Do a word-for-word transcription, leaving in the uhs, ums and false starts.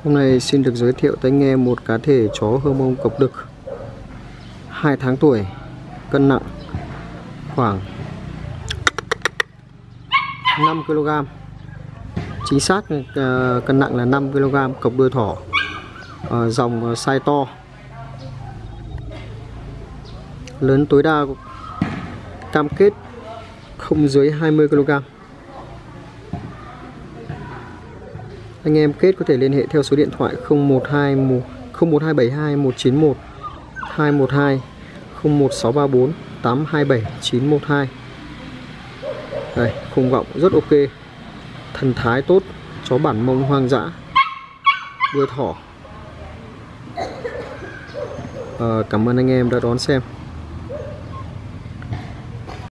Hôm nay xin được giới thiệu tới anh em một cá thể chó hơ mông cộc đực hai tháng tuổi, cân nặng khoảng năm ki lô gam. Chính xác uh, cân nặng là năm ki lô gam, cộc đuôi thỏ, uh, dòng uh, size to. Lớn tối đa cam kết không dưới hai mươi ki lô gam. Anh em kết có thể liên hệ theo số điện thoại không một hai bảy hai một chín một hai một hai, không một sáu ba bốn tám hai bảy chín một hai. Đây, khung vọng rất ok, thần thái tốt, chó bản mông hoang dã, đuôi thỏ. À, cảm ơn anh em đã đón xem.